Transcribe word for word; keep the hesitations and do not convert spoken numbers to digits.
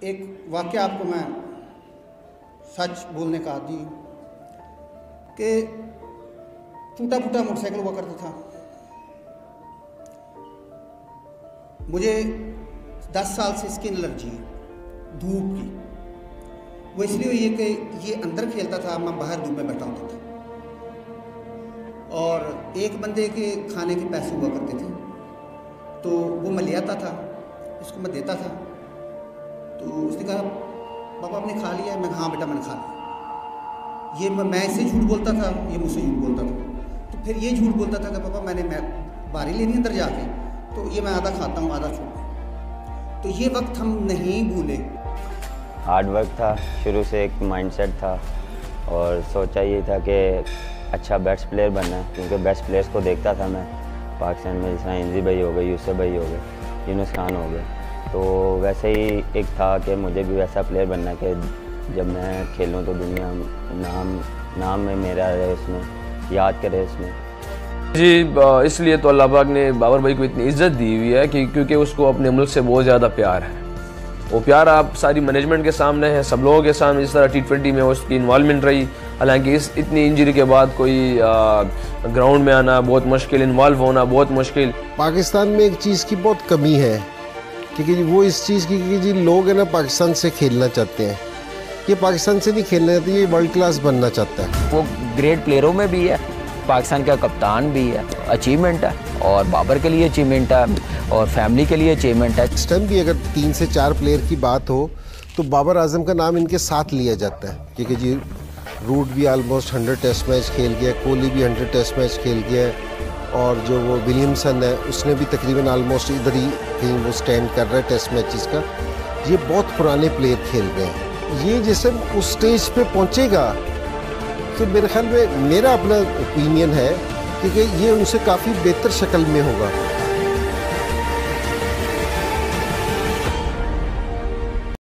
एक वाक़या आपको मैं सच बोलने का आदी कि टूटा फूटा मोटरसाइकिल हुआ करता था। मुझे दस साल से स्किन एलर्जी है धूप की। वो इसलिए हुई है कि ये अंदर खेलता था, मैं बाहर धूप में बैठा होता था। और एक बंदे के खाने के पैसे हुआ करते थे, तो वो मैं ले आता था, इसको मैं देता था। तो उसने कहा पापा आपने खा लिया? मैं हाँ बेटा मैंने खा लिया। ये मैं इससे झूठ बोलता था, ये मुझसे झूठ बोलता था। तो फिर ये झूठ बोलता था कि पापा मैंने मैं बारी लेनी अंदर जाके, तो ये मैं आधा खाता हूँ आधा छोड़। तो ये वक्त हम नहीं भूले। हार्ड वर्क था, शुरू से एक माइंडसेट था और सोचा ये था कि अच्छा बेस्ट प्लेयर बनना है, क्योंकि बेस्ट प्लेयर्स को देखता था मैं पाकिस्तान में, जैसे इंजी भाई हो गए, यूसुफ भाई हो गए, यूनुस खान हो गए। तो वैसे ही एक था कि मुझे भी वैसा प्लेयर बनना है कि जब मैं खेलूं तो दुनिया नाम नाम में मेरा रहे, उसमें याद करे उसमें। जी इसलिए तो अल्लाह पाक ने बाबर भाई को इतनी इज्जत दी हुई है कि क्योंकि उसको अपने मुल्क से बहुत ज़्यादा प्यार है। वो प्यार आप सारी मैनेजमेंट के सामने है, सब लोगों के सामने। जिस तरह टी ट्वेंटी में उसकी इन्वॉल्वमेंट रही, हालांकि इस इतनी इंजरी के बाद कोई ग्राउंड में आना बहुत मुश्किल, इन्वॉल्व होना बहुत मुश्किल। पाकिस्तान में एक चीज़ की बहुत कमी है, क्योंकि वो इस चीज़ की कि जी लोग है ना पाकिस्तान से खेलना चाहते हैं। ये पाकिस्तान से नहीं खेलना चाहते, ये वर्ल्ड क्लास बनना चाहता है। वो ग्रेट प्लेयरों में भी है, पाकिस्तान का कप्तान भी है, अचीवमेंट है, और बाबर के लिए अचीवमेंट है और फैमिली के लिए अचीवमेंट है। इस टाइम भी अगर तीन से चार प्लेयर की बात हो तो बाबर आजम का नाम इनके साथ लिया जाता है, क्योंकि जी रूट भी आलमोस्ट हंड्रेड टेस्ट मैच खेल गया, कोहली भी हंड्रेड टेस्ट मैच खेल गया, और जो वो विलियमसन है उसने भी तकरीबन आलमोस्ट इधर ही कहीं वो स्टैंड कर रहा है टेस्ट मैचेस का। ये बहुत पुराने प्लेयर खेल रहे हैं। ये जैसे उस स्टेज पे पहुंचेगा तो मेरे ख्याल में, मेरा अपना ओपिनियन है कि ये उनसे काफ़ी बेहतर शक्ल में होगा।